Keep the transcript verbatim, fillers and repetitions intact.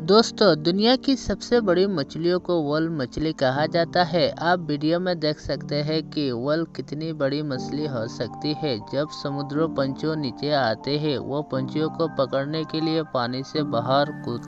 दोस्तों, दुनिया की सबसे बड़ी मछलियों को व्हेल मछली कहा जाता है। आप वीडियो में देख सकते हैं कि व्हेल कितनी बड़ी मछली हो सकती है। जब समुद्री पंछी नीचे आते हैं, वो पंछियों को पकड़ने के लिए पानी से बाहर कूद